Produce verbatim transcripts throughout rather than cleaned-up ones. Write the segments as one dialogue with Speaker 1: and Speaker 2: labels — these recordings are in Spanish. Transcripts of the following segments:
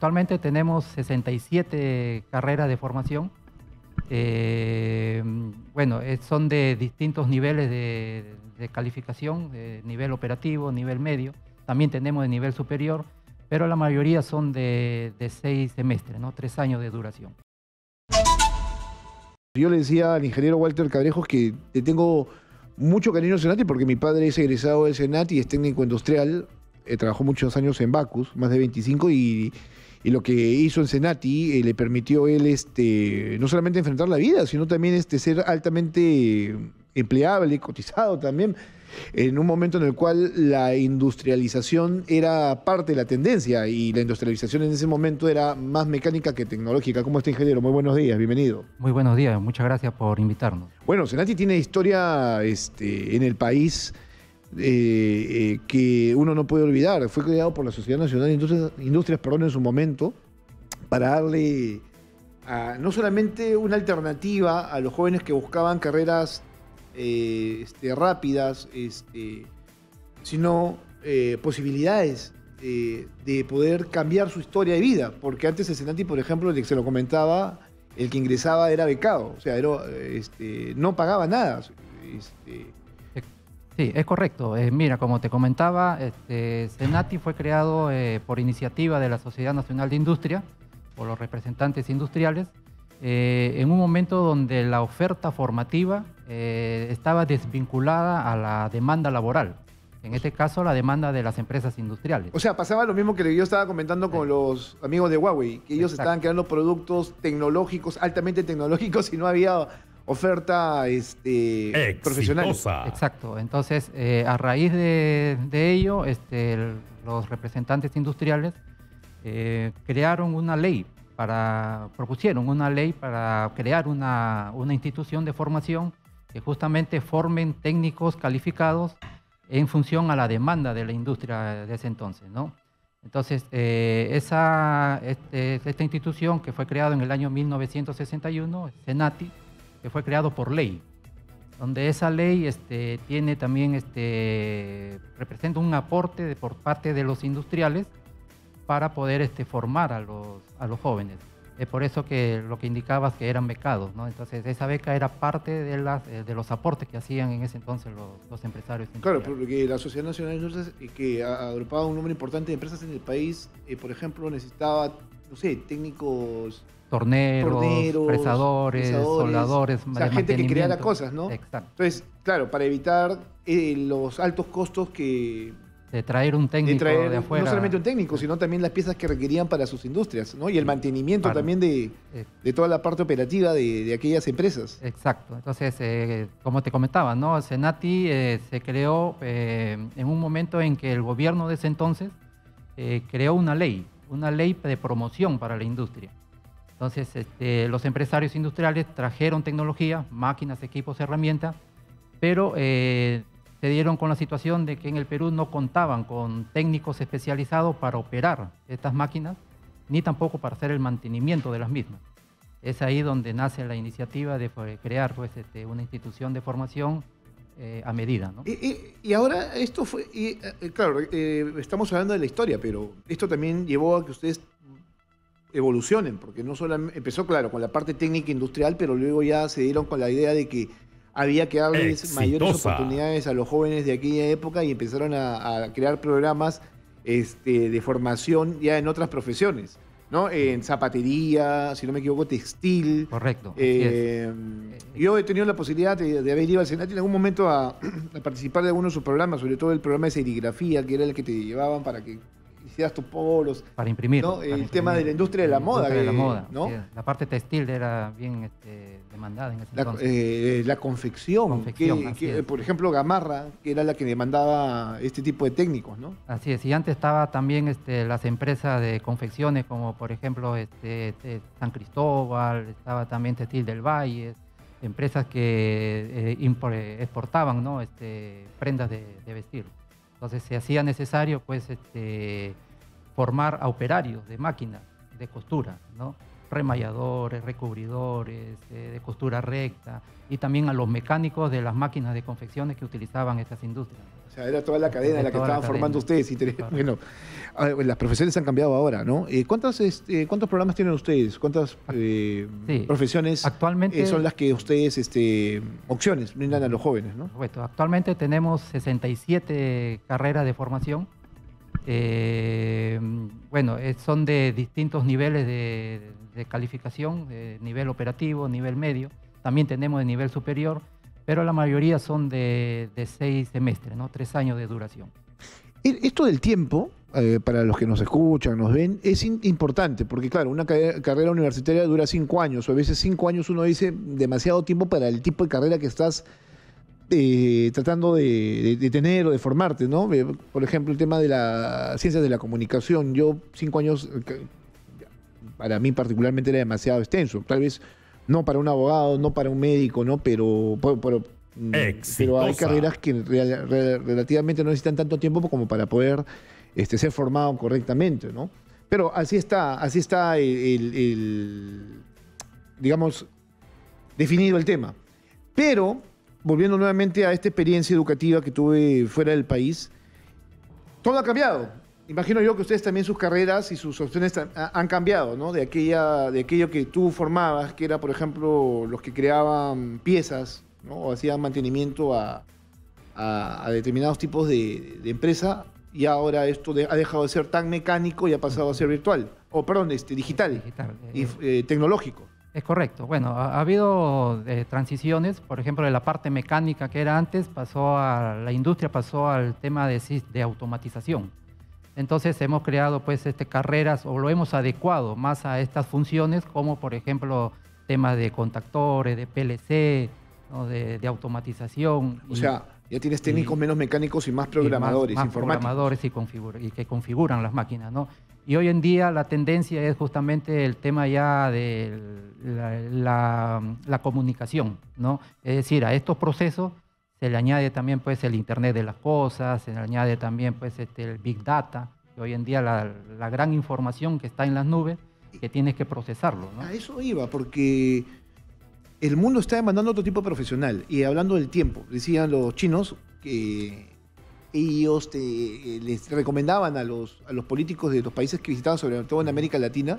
Speaker 1: actualmente tenemos sesenta y siete carreras de formación. Eh, bueno, eh, son de distintos niveles de, de calificación, de nivel operativo, nivel medio. También tenemos de nivel superior, pero la mayoría son de, de seis semestres, ¿no? Tres años de duración.
Speaker 2: Yo le decía al ingeniero Walter Cabrejos que le tengo mucho cariño al Senati porque mi padre es egresado del Senati y es técnico industrial. Eh, trabajó muchos años en Bacus, más de veinticinco, y, y lo que hizo en Senati eh, le permitió él este, no solamente enfrentar la vida, sino también este, ser altamente empleable, cotizado también, en un momento en el cual la industrialización era parte de la tendencia y la industrialización en ese momento era más mecánica que tecnológica. ¿Cómo está, ingeniero? Muy buenos días, bienvenido.
Speaker 1: Muy buenos días, muchas gracias por invitarnos.
Speaker 2: Bueno, Senati tiene historia este, en el país eh, eh, que uno no puede olvidar. Fue creado por la Sociedad Nacional de Industrias, Industrias perdón, en su momento, para darle a, no solamente una alternativa a los jóvenes que buscaban carreras Eh, este, rápidas, este, sino eh, posibilidades eh, de poder cambiar su historia de vida, porque antes el Senati, por ejemplo, el que se lo comentaba, el que ingresaba era becado, o sea, era, este, no pagaba nada. Este.
Speaker 1: Sí, es correcto. Eh, mira, como te comentaba, este, Senati fue creado eh, por iniciativa de la Sociedad Nacional de Industria, por los representantes industriales, Eh, en un momento donde la oferta formativa eh, estaba desvinculada a la demanda laboral, en este caso la demanda de las empresas industriales.
Speaker 2: O sea, pasaba lo mismo que yo estaba comentando con sí. los amigos de Huawei, que ellos Exacto. estaban creando productos tecnológicos, altamente tecnológicos, y no había oferta este, profesional.
Speaker 1: Exacto, entonces eh, a raíz de, de ello, este, el, los representantes industriales eh, crearon una ley Para, propusieron una ley para crear una, una institución de formación que justamente formen técnicos calificados en función a la demanda de la industria de ese entonces, ¿no? Entonces, eh, esa, este, esta institución que fue creada en el año mil novecientos sesenta y uno, Senati, que fue creado por ley, donde esa ley este, tiene también, este, representa un aporte de, por parte de los industriales para poder este, formar a los, a los jóvenes. Es por eso que lo que indicabas que eran becados, ¿no? Entonces esa beca era parte de, las, de los aportes que hacían en ese entonces los, los empresarios.
Speaker 2: Claro, porque la Sociedad Nacional de Industrias, que agrupaba un número importante de empresas en el país, eh, por ejemplo, necesitaba, no sé, técnicos...
Speaker 1: Torneros, torneros fresadores, fresadores, soldadores,
Speaker 2: o sea, gente que creara cosas, ¿no?
Speaker 1: Exacto.
Speaker 2: Entonces, claro, para evitar eh, los altos costos que...
Speaker 1: de traer un técnico de, traer, de afuera.
Speaker 2: No solamente un técnico, sino también las piezas que requerían para sus industrias, ¿no? Y el mantenimiento claro. también de, de toda la parte operativa de, de aquellas empresas.
Speaker 1: Exacto. Entonces, eh, como te comentaba, ¿no? Senati eh, se creó eh, en un momento en que el gobierno de ese entonces eh, creó una ley, una ley de promoción para la industria. Entonces, este, los empresarios industriales trajeron tecnología, máquinas, equipos, herramientas, pero... Eh, se dieron con la situación de que en el Perú no contaban con técnicos especializados para operar estas máquinas, ni tampoco para hacer el mantenimiento de las mismas. Es ahí donde nace la iniciativa de crear pues, este, una institución de formación eh, a medida, ¿no?
Speaker 2: Y, y, y ahora esto fue, y, eh, claro, eh, estamos hablando de la historia, pero esto también llevó a que ustedes evolucionen, porque no solamente empezó, claro, con la parte técnica industrial, pero luego ya se dieron con la idea de que había que darles Exitosa. mayores oportunidades a los jóvenes de aquella época y empezaron a, a crear programas este, de formación ya en otras profesiones, ¿no? En zapatería, si no me equivoco, textil.
Speaker 1: Correcto.
Speaker 2: Eh, yo he tenido la posibilidad de, de haber ido al Senati en algún momento a, a participar de algunos de sus programas, sobre todo el programa de serigrafía, que era el que te llevaban para que hicieras tus polos.
Speaker 1: Para imprimir.
Speaker 2: ¿no?
Speaker 1: Para
Speaker 2: el
Speaker 1: imprimir.
Speaker 2: tema de la industria de la
Speaker 1: la
Speaker 2: moda.
Speaker 1: Industria
Speaker 2: que,
Speaker 1: de la moda.
Speaker 2: ¿no?
Speaker 1: Sí, la parte textil era bien este, demandada en ese
Speaker 2: la,
Speaker 1: entonces.
Speaker 2: Eh, la confección.
Speaker 1: confección
Speaker 2: que, que, por ejemplo, Gamarra, que era la que demandaba este tipo de técnicos, ¿no?
Speaker 1: Así es. Y antes estaba también este, las empresas de confecciones, como por ejemplo este, este, San Cristóbal, estaba también Textil del Valle, empresas que eh, exportaban, ¿no? este, prendas de, de vestir. Entonces se hacía necesario pues, este, formar a operarios de máquinas de costura, ¿no? remalladores, recubridores, eh, de costura recta, y también a los mecánicos de las máquinas de confecciones que utilizaban estas industrias.
Speaker 2: O sea, era toda la cadena en la que estaban formando ustedes. Claro. Bueno, las profesiones han cambiado ahora, ¿no? Eh, ¿cuántos, este, ¿Cuántos programas tienen ustedes? ¿Cuántas eh, sí. profesiones actualmente, eh, son las que ustedes, este, opciones, brindan a los jóvenes, ¿no?
Speaker 1: Bueno, actualmente tenemos sesenta y siete carreras de formación. Eh, bueno, son de distintos niveles de, de calificación, de nivel operativo, nivel medio. También tenemos de nivel superior, pero la mayoría son de, de seis semestres, ¿no? Tres años de duración.
Speaker 2: Esto del tiempo, eh, para los que nos escuchan, nos ven, es in importante, porque claro, una carrera, carrera universitaria dura cinco años, o a veces cinco años uno dice demasiado tiempo para el tipo de carrera que estás eh, tratando de, de, de tener o de formarte, ¿no? Por ejemplo, el tema de las ciencias de la comunicación. Yo cinco años, para mí particularmente, era demasiado extenso. Tal vez no para un abogado, no para un médico, ¿no? Pero, pero, pero, pero hay carreras que real, real, relativamente no necesitan tanto tiempo como para poder este, ser formado correctamente, ¿no? Pero así está, así está el, el, el, digamos, definido el tema. Pero, volviendo nuevamente a esta experiencia educativa que tuve fuera del país, todo ha cambiado. Imagino yo que ustedes también sus carreras y sus opciones han cambiado, ¿no? De, aquella, de aquello que tú formabas, que era, por ejemplo, los que creaban piezas, ¿no? O hacían mantenimiento a, a, a determinados tipos de, de empresa, y ahora esto de, ha dejado de ser tan mecánico y ha pasado a ser virtual, o perdón, este, digital, digital y eh, tecnológico.
Speaker 1: Es correcto. Bueno, ha, ha habido eh, transiciones, por ejemplo, de la parte mecánica que era antes, pasó a la industria, pasó al tema de, de automatización. Entonces hemos creado pues este, carreras, o lo hemos adecuado más a estas funciones, como por ejemplo temas de contactores, de P L C, ¿no? de, de automatización.
Speaker 2: O y, sea, ya tienes técnicos y, menos mecánicos y más programadores,
Speaker 1: y más, más
Speaker 2: informáticos.
Speaker 1: programadores y, configura, y que configuran las máquinas, ¿no? Y hoy en día la tendencia es justamente el tema ya de la, la, la comunicación, ¿no? Es decir, a estos procesos se le añade también pues, el Internet de las cosas, se le añade también pues, este, el Big Data, que hoy en día la, la gran información que está en las nubes, que tienes que procesarlo, ¿no?
Speaker 2: A eso iba, porque el mundo está demandando otro tipo de profesional. Y hablando del tiempo, decían los chinos que ellos te, les recomendaban a los, a los políticos de los países que visitaban, sobre todo en América Latina,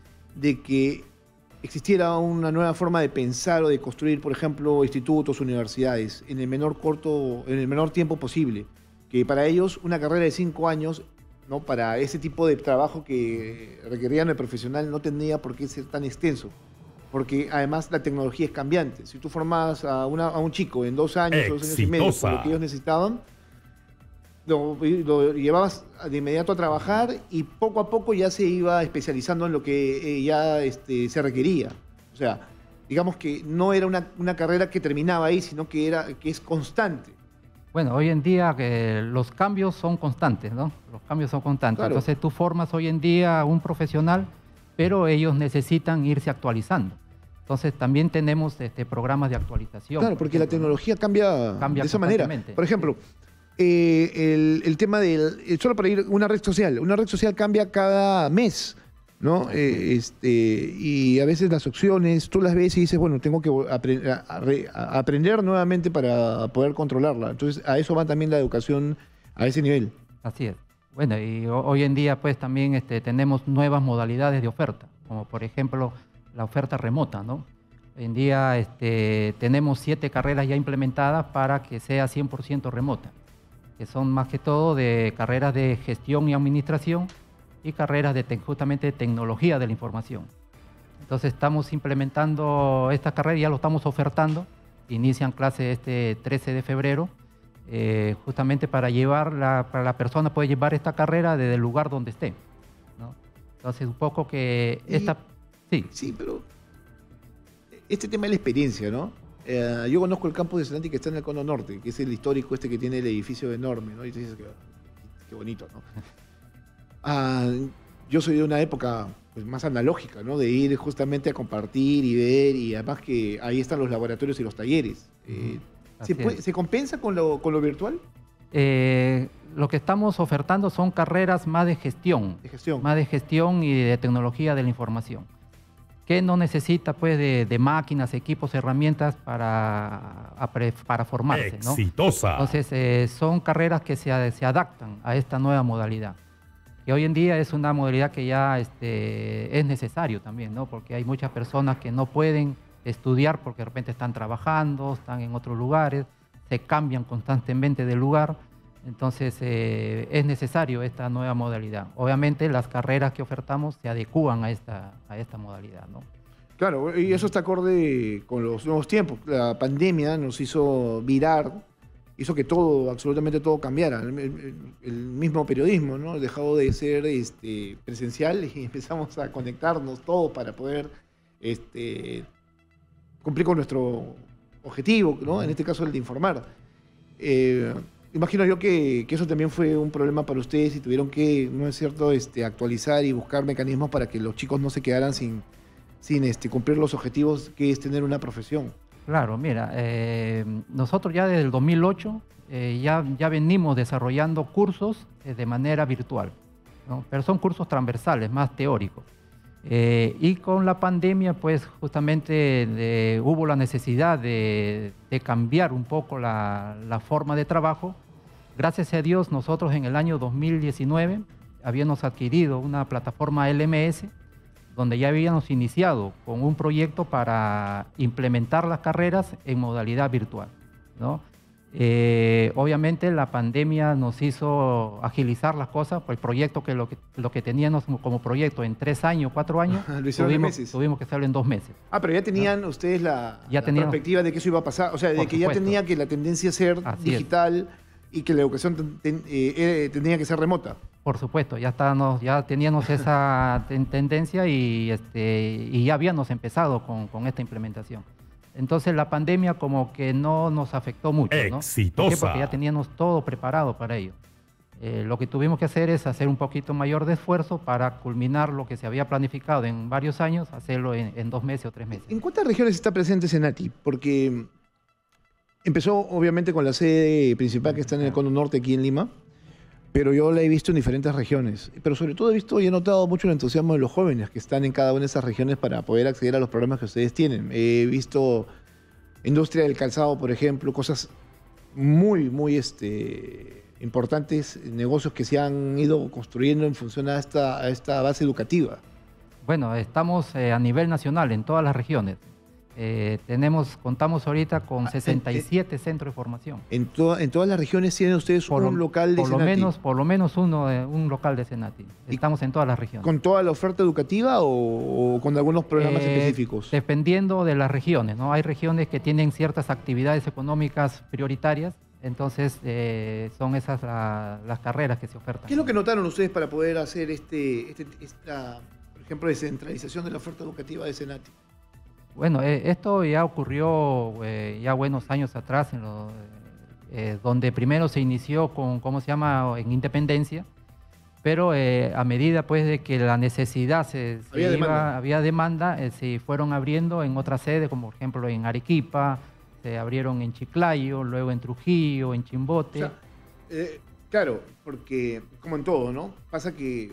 Speaker 2: de que existiera una nueva forma de pensar o de construir, por ejemplo, institutos, universidades, en el menor, corto, en el menor tiempo posible. Que para ellos una carrera de cinco años, ¿no? Para ese tipo de trabajo que requerían el profesional, no tendría por qué ser tan extenso. Porque además la tecnología es cambiante. Si tú formabas a, una, a un chico en dos años o dos años y medio por lo que ellos necesitaban, Lo, lo llevabas de inmediato a trabajar y poco a poco ya se iba especializando en lo que eh, ya este, se requería. O sea, digamos que no era una, una carrera que terminaba ahí, sino que, era, que es constante.
Speaker 1: Bueno, hoy en día eh, los cambios son constantes, ¿no? Los cambios son constantes. Claro. Entonces tú formas hoy en día a un profesional, pero ellos necesitan irse actualizando. Entonces también tenemos este, programas de actualización.
Speaker 2: Claro, porque
Speaker 1: por
Speaker 2: la tecnología cambia, cambia de esa manera. Por ejemplo, Eh, el, el tema del, solo para ir, una red social, una red social cambia cada mes, ¿no? Eh, este, y a veces las opciones, tú las ves y dices, bueno, tengo que apre a, a, a aprender nuevamente para poder controlarla. Entonces, a eso va también la educación a ese nivel.
Speaker 1: Así es. Bueno, y hoy en día pues también este, tenemos nuevas modalidades de oferta, como por ejemplo la oferta remota, ¿no? Hoy en día este, tenemos siete carreras ya implementadas para que sea cien por ciento remota, que son más que todo de carreras de gestión y administración y carreras de justamente de tecnología de la información. Entonces estamos implementando esta carrera, ya lo estamos ofertando, inician clases este trece de febrero, eh, justamente para llevar, la, para la persona puede llevar esta carrera desde el lugar donde esté, ¿no? Entonces un poco que esta...
Speaker 2: Y, sí. sí, pero este tema de la experiencia, ¿no? Eh, yo conozco el campus de Celanti que está en el Cono Norte, que es el histórico este que tiene el edificio enorme, ¿no? Y tú dices, qué, qué bonito, ¿no? Ah, yo soy de una época pues, más analógica, ¿no? De ir justamente a compartir y ver, y además que ahí están los laboratorios y los talleres. Eh, ¿se, puede, ¿Se compensa con lo, con lo virtual?
Speaker 1: Eh, lo que estamos ofertando son carreras más de gestión,
Speaker 2: de gestión,
Speaker 1: más de gestión y de tecnología de la información. que no necesita pues de, de máquinas, equipos, herramientas para, para formarse, ¿no?
Speaker 3: Exitosa.
Speaker 1: Entonces eh, son carreras que se, se adaptan a esta nueva modalidad. Que hoy en día es una modalidad que ya este, es necesario también, ¿no? Porque hay muchas personas que no pueden estudiar porque de repente están trabajando, están en otros lugares, se cambian constantemente de lugar, entonces eh, es necesario esta nueva modalidad. Obviamente las carreras que ofertamos se adecúan a esta, a esta modalidad, ¿no?
Speaker 2: Claro, y eso está acorde con los nuevos tiempos. La pandemia nos hizo virar, hizo que todo, absolutamente todo cambiara. El, el, el mismo periodismo, ¿no? Dejó de ser este, presencial y empezamos a conectarnos todos para poder este, cumplir con nuestro objetivo, ¿no? En este caso el de informar. Eh, imagino yo que, que eso también fue un problema para ustedes y tuvieron que, ¿no es cierto?, este, actualizar y buscar mecanismos para que los chicos no se quedaran sin, sin este, cumplir los objetivos que es tener una profesión.
Speaker 1: Claro, mira, eh, nosotros ya desde el dos mil ocho eh, ya, ya venimos desarrollando cursos eh, de manera virtual, ¿no? Pero son cursos transversales, más teóricos. Eh, y con la pandemia, pues justamente de, hubo la necesidad de, de cambiar un poco la, la forma de trabajo. Gracias a Dios, nosotros en el año dos mil diecinueve habíamos adquirido una plataforma L M S, donde ya habíamos iniciado con un proyecto para implementar las carreras en modalidad virtual, ¿no? Eh, obviamente la pandemia nos hizo agilizar las cosas, pues el proyecto que lo que, lo que teníamos como proyecto en tres años, cuatro años, tuvimos, tuvimos que hacerlo en dos meses.
Speaker 2: Ah, pero ya tenían, ¿no?, ustedes la,
Speaker 1: ya
Speaker 2: la
Speaker 1: teníamos,
Speaker 2: perspectiva de que eso iba a pasar, o sea, de que
Speaker 1: supuesto.
Speaker 2: Ya tenía que la tendencia a ser
Speaker 1: Así
Speaker 2: digital es. Y que la educación ten, ten, eh, tenía que ser remota.
Speaker 1: Por supuesto, ya, estábamos, ya teníamos esa ten, tendencia y, este, y ya habíamos empezado con, con esta implementación. Entonces la pandemia como que no nos afectó mucho, ¿no?
Speaker 3: Exitosa.
Speaker 1: ¿Por qué? Porque ya teníamos todo preparado para ello. Eh, lo que tuvimos que hacer es hacer un poquito mayor de esfuerzo para culminar lo que se había planificado en varios años, hacerlo en, en dos meses o tres meses.
Speaker 2: ¿En cuántas regiones está presente Senati? Porque empezó obviamente con la sede principal que está en el Cono Norte, aquí en Lima, pero yo la he visto en diferentes regiones. Pero sobre todo he visto y he notado mucho el entusiasmo de los jóvenes que están en cada una de esas regiones para poder acceder a los programas que ustedes tienen. He visto industria del calzado, por ejemplo, cosas muy, muy este, importantes, negocios que se han ido construyendo en función a esta, a esta base educativa.
Speaker 1: Bueno, estamos eh, a nivel nacional en todas las regiones. Eh, tenemos, contamos ahorita con sesenta y siete centros de formación.
Speaker 2: En, to en todas las regiones tienen ustedes por un lo, local de
Speaker 1: por
Speaker 2: Senati.
Speaker 1: Lo menos, por lo menos uno, eh, un local de Senati. Estamos en todas las regiones.
Speaker 2: ¿Con toda la oferta educativa o, o con algunos programas eh, específicos?
Speaker 1: Dependiendo de las regiones, ¿no? Hay regiones que tienen ciertas actividades económicas prioritarias, entonces eh, son esas la, las carreras que se ofertan.
Speaker 2: ¿Qué es lo que notaron ustedes para poder hacer este, este esta, por ejemplo, descentralización de la oferta educativa de Senati?
Speaker 1: Bueno, eh, esto ya ocurrió eh, ya buenos años atrás, en lo, eh, donde primero se inició con, ¿cómo se llama?, en Independencia, pero eh, a medida pues de que la necesidad se, se
Speaker 2: había,
Speaker 1: iba,
Speaker 2: demanda.
Speaker 1: había demanda, eh, se fueron abriendo en otras sedes, como por ejemplo en Arequipa, se abrieron en Chiclayo, luego en Trujillo, en Chimbote.
Speaker 2: O sea, eh, claro, porque como en todo, ¿no? Pasa que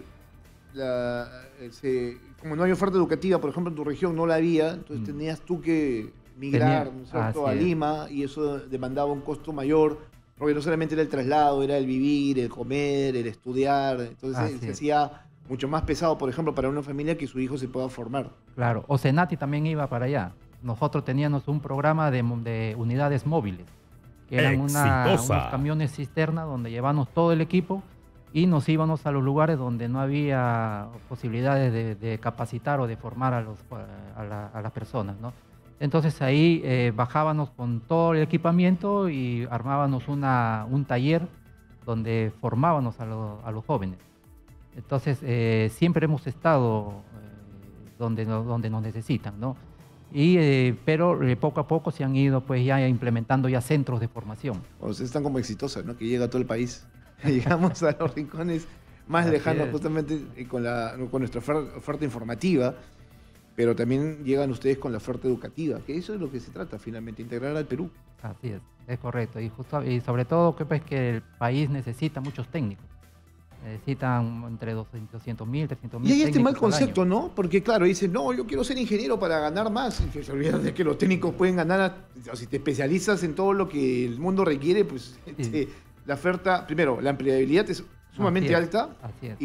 Speaker 2: la, se, como no hay oferta educativa, por ejemplo, en tu región no la había, entonces mm. tenías tú que migrar, Tenía, ¿no es cierto?, a Lima, y eso demandaba un costo mayor, porque no solamente era el traslado, era el vivir, el comer, el estudiar, entonces así se es. hacía mucho más pesado, por ejemplo, para una familia que su hijo se pueda formar.
Speaker 1: Claro, o Senati también iba para allá. Nosotros teníamos un programa de, de unidades móviles, que eran una, unos camiones cisterna donde llevamos todo el equipo y nos íbamos a los lugares donde no había posibilidades de, de capacitar o de formar a, los, a, la, a las personas, ¿no? Entonces ahí eh, bajábamos con todo el equipamiento y armábamos una, un taller donde formábamos a, lo, a los jóvenes. Entonces eh, siempre hemos estado eh, donde, donde nos necesitan, ¿no? Y, eh, pero eh, poco a poco se han ido pues ya implementando ya centros de formación.
Speaker 2: Ustedes están como exitosas, ¿no? Que llega a todo el país. Llegamos a los rincones más Así lejanos es. justamente con, la, con nuestra oferta, oferta informativa, pero también llegan ustedes con la oferta educativa, que eso es lo que se trata finalmente, integrar al Perú.
Speaker 1: Así es, es correcto. Y, justo, y sobre todo que, pues, que el país necesita muchos técnicos. Necesitan entre doscientos mil, trescientos mil.
Speaker 2: Y hay este mal concepto, ¿no? Porque claro, dicen, no, yo quiero ser ingeniero para ganar más. Y se olvidan de que los técnicos pueden ganar, o si te especializas en todo lo que el mundo requiere, pues sí. este, la oferta, primero, la empleabilidad es sumamente
Speaker 1: así es,
Speaker 2: alta
Speaker 1: así es.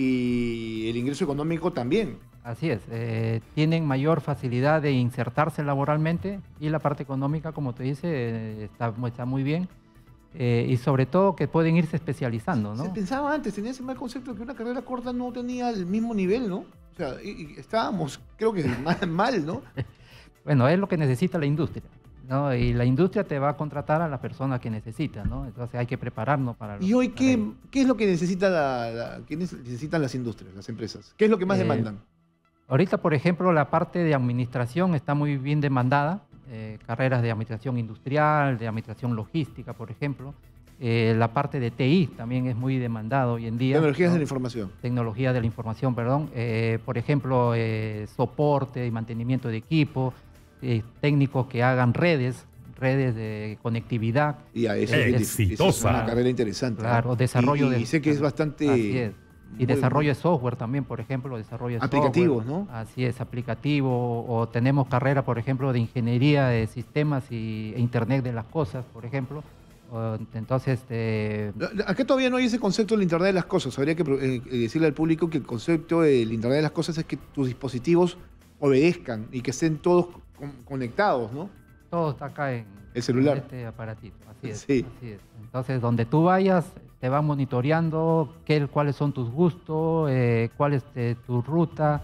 Speaker 2: Y el ingreso económico también.
Speaker 1: Así es, eh, tienen mayor facilidad de insertarse laboralmente y la parte económica, como te dice, eh, está, está muy bien. Eh, y sobre todo que pueden irse especializando, ¿no?
Speaker 2: Se pensaba antes, tenía ese mal concepto de que una carrera corta no tenía el mismo nivel, ¿no? O sea, y, y estábamos, creo que mal, mal, ¿no?
Speaker 1: Bueno, es lo que necesita la industria, ¿no? Y la industria te va a contratar a la persona que necesita, ¿no? Entonces hay que prepararnos para...
Speaker 2: ¿Y hoy
Speaker 1: para
Speaker 2: qué,
Speaker 1: ello.
Speaker 2: qué es lo que necesita la, la, qué necesitan las industrias, las empresas? ¿Qué es lo que más
Speaker 1: Eh,
Speaker 2: demandan?
Speaker 1: Ahorita, por ejemplo, la parte de administración está muy bien demandada. Eh, carreras de administración industrial, de administración logística, por ejemplo. Eh, la parte de T I también es muy demandada hoy en día.
Speaker 2: Tecnologías
Speaker 1: ¿no?
Speaker 2: de la información.
Speaker 1: Tecnología de la información, perdón. Eh, por ejemplo, eh, soporte y mantenimiento de equipo, eh, técnicos que hagan redes, redes de conectividad.
Speaker 2: Y a eso,
Speaker 1: Eh,
Speaker 2: es,
Speaker 3: exitosa.
Speaker 2: eso es una carrera interesante.
Speaker 1: Claro,
Speaker 2: ¿no?
Speaker 1: desarrollo
Speaker 2: y,
Speaker 1: de...
Speaker 2: y sé que es bastante...
Speaker 1: Así es. Y
Speaker 2: muy-
Speaker 1: desarrollo de software también, por ejemplo, desarrollo de
Speaker 2: Aplicativos,
Speaker 1: software.
Speaker 2: ¿no?
Speaker 1: Así es, aplicativo. O tenemos carrera, por ejemplo, de ingeniería de sistemas y, e Internet de las cosas, por ejemplo. O, entonces, eh,
Speaker 2: Acá todavía no hay ese concepto del Internet de las cosas. Habría que eh, decirle al público que el concepto del Internet de las cosas es que tus dispositivos obedezcan y que estén todos con- conectados, ¿no?
Speaker 1: todo está acá en,
Speaker 2: El celular.
Speaker 1: en este aparatito. Así es,
Speaker 2: Sí.
Speaker 1: así es. Entonces, donde tú vayas, te va monitoreando qué, cuáles son tus gustos, eh, cuál es eh, tu ruta.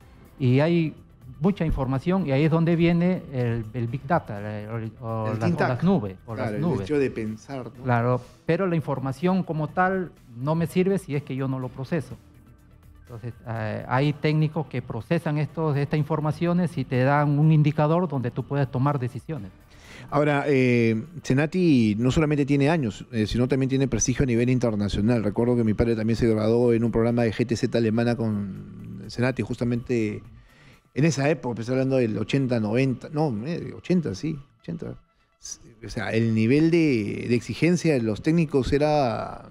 Speaker 1: Y hay mucha información y ahí es donde viene el, el Big Data el- o,
Speaker 2: El
Speaker 1: las, o
Speaker 2: Tintac.
Speaker 1: las nubes. O
Speaker 2: Claro,
Speaker 1: las
Speaker 2: el
Speaker 1: nubes.
Speaker 2: hecho de pensar, ¿no?
Speaker 1: Claro, pero la información como tal no me sirve si es que yo no lo proceso. Entonces, eh, hay técnicos que procesan estos, estas informaciones y te dan un indicador donde tú puedes tomar decisiones.
Speaker 2: Ahora, eh, Cenati no solamente tiene años, eh, sino también tiene prestigio a nivel internacional. Recuerdo que mi padre también se graduó en un programa de G T Z alemana con Cenati, justamente en esa época, pues hablando del ochenta, noventa, no, eh, ochenta, sí, ochenta. O sea, el nivel de, de exigencia de los técnicos era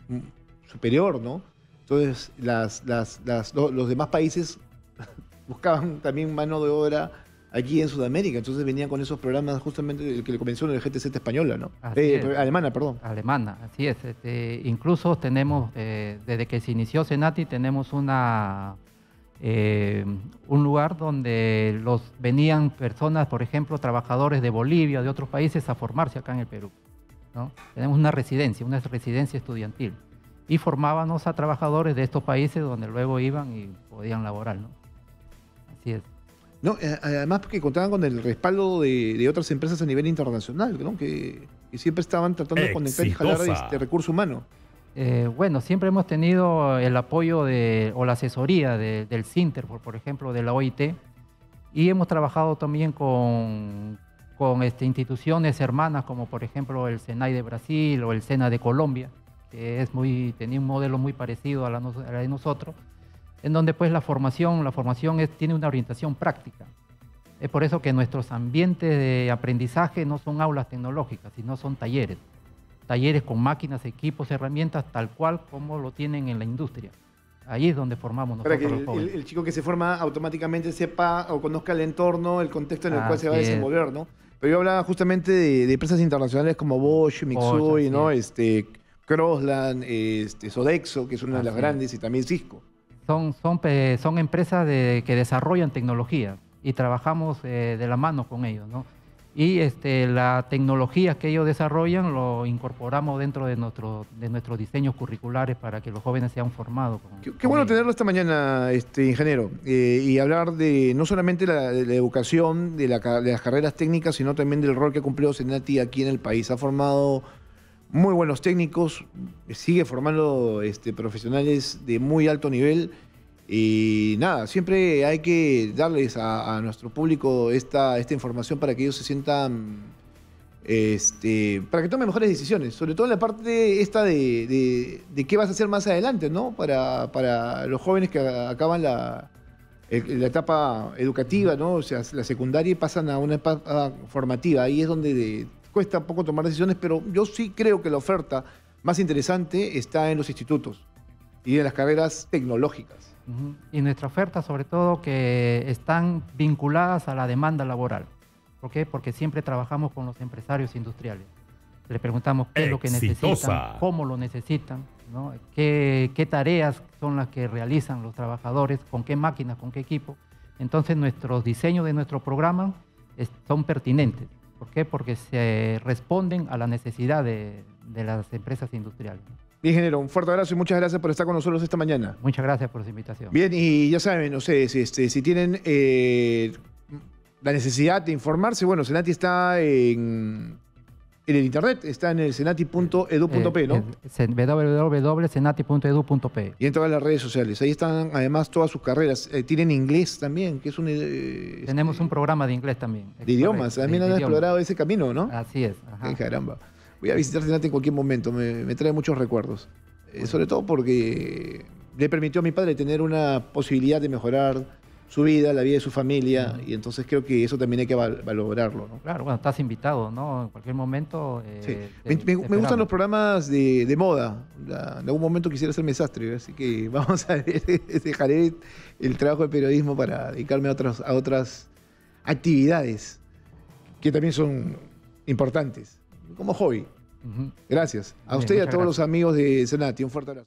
Speaker 2: mm, superior, ¿no? Entonces, las, las, las, lo- los demás países buscaban también mano de obra aquí en Sudamérica. Entonces venían con esos programas justamente el que le comenzó en el G T Z española, ¿no?
Speaker 1: Así
Speaker 2: Eh,
Speaker 1: es.
Speaker 2: alemana, perdón.
Speaker 1: Alemana, así es. Este, incluso tenemos, eh, desde que se inició Cenati, tenemos una, eh, un lugar donde los venían personas, por ejemplo, trabajadores de Bolivia, de otros países, a formarse acá en el Perú, ¿no? Tenemos una residencia, una residencia estudiantil. Y formábamos a trabajadores de estos países donde luego iban y podían laborar, ¿no? Así es.
Speaker 2: No, eh, además porque contaban con el respaldo de, de otras empresas a nivel internacional, ¿no? Que, que siempre estaban tratando de conectar y jalar
Speaker 3: Exitosa.
Speaker 2: este recurso humano.
Speaker 1: Eh, bueno, siempre hemos tenido el apoyo de, o la asesoría de- del CINTER, por, por ejemplo, de la O I T, y hemos trabajado también con, con este, instituciones hermanas como por ejemplo el SENAI de Brasil o el SENA de Colombia, que es muy, tenía un modelo muy parecido a la, nos- a la de nosotros, en donde pues la formación, la formación es, tiene una orientación práctica. Es por eso que nuestros ambientes de aprendizaje no son aulas tecnológicas, sino son talleres. Talleres con máquinas, equipos, herramientas, tal cual como lo tienen en la industria. Ahí es donde formamos
Speaker 2: Para
Speaker 1: nosotros
Speaker 2: que
Speaker 1: los
Speaker 2: el,
Speaker 1: jóvenes.
Speaker 2: el- el chico que se forma automáticamente sepa o conozca el entorno, el contexto en el cual se va a
Speaker 1: Así es.
Speaker 2: desenvolver, ¿no? Pero yo hablaba justamente de, de empresas internacionales como Bosch, Mitsui,
Speaker 1: Bosch, así
Speaker 2: ¿no?
Speaker 1: es.
Speaker 2: Este, Crossland, este, Sodexo, que es una de las
Speaker 1: Así es.
Speaker 2: grandes, y también Cisco.
Speaker 1: Son, son, pe- son empresas de- que desarrollan tecnología y trabajamos eh, de la mano con ellos, ¿no? Y este, la tecnología que ellos desarrollan lo incorporamos dentro de, nuestro, de nuestros diseños curriculares para que los jóvenes sean formados. Con,
Speaker 2: Qué, qué
Speaker 1: con
Speaker 2: bueno
Speaker 1: ellos.
Speaker 2: tenerlo esta mañana, este ingeniero, eh, y hablar de no solamente la, de la educación, de, la ca- de las carreras técnicas, sino también del rol que ha cumplido Cenati aquí en el país. Ha formado muy buenos técnicos, sigue formando este, profesionales de muy alto nivel. Y nada, siempre hay que darles a, a nuestro público esta, esta información para que ellos se sientan, este, para que tomen mejores decisiones, sobre todo en la parte esta de, de, de qué vas a hacer más adelante, ¿no? Para, para los jóvenes que a- acaban la, el- la etapa educativa, ¿no? O sea, la secundaria y pasan a una etapa formativa. Ahí es donde de- cuesta un poco tomar decisiones, pero yo sí creo que la oferta más interesante está en los institutos. y de las carreras tecnológicas.
Speaker 1: Uh-huh. Y nuestra oferta, sobre todo, que están vinculadas a la demanda laboral. ¿Por qué? Porque siempre trabajamos con los empresarios industriales. Le preguntamos qué es lo que necesitan, cómo lo necesitan, ¿no? ¿Qué, qué tareas son las que realizan los trabajadores, con qué máquinas, con qué equipo. Entonces, nuestros diseños de nuestro programa es, son pertinentes. ¿Por qué? Porque se responden a la necesidad de, de las empresas industriales.
Speaker 2: Bien, ingeniero, un fuerte abrazo y muchas gracias por estar con nosotros esta mañana.
Speaker 1: Muchas gracias por su invitación.
Speaker 2: Bien, y ya saben, no sé, si, este, si tienen eh, la necesidad de informarse, bueno, Senati está en, en el internet, está en el senati punto edu punto pe, ¿no?
Speaker 1: w w w punto senati punto edu punto pe.
Speaker 2: Y en todas las redes sociales. Ahí están además todas sus carreras. Eh, tienen inglés también, que es un... Eh,
Speaker 1: Tenemos
Speaker 2: este,
Speaker 1: un programa de inglés también.
Speaker 2: De idiomas, también han explorado ese camino, ¿no?
Speaker 1: Así es. Ajá.
Speaker 2: Qué caramba. Voy a visitar Senati en cualquier momento, me, me trae muchos recuerdos. Eh, sobre todo porque le permitió a mi padre tener una posibilidad de mejorar su vida, la vida de su familia, uh-huh. y entonces creo que eso también hay que val valorarlo, ¿no?
Speaker 1: Claro, bueno, estás invitado, ¿no? En cualquier momento... Eh,
Speaker 2: sí.
Speaker 1: te,
Speaker 2: me, me, me gustan los programas de, de moda. La, en algún momento quisiera ser sastre, así que vamos a ver, dejaré el trabajo de periodismo para dedicarme a otras, a otras actividades que también son importantes, como hobby. Uh-huh. Gracias. A Bien, usted y a todos gracias. los amigos de Senati. Un fuerte abrazo.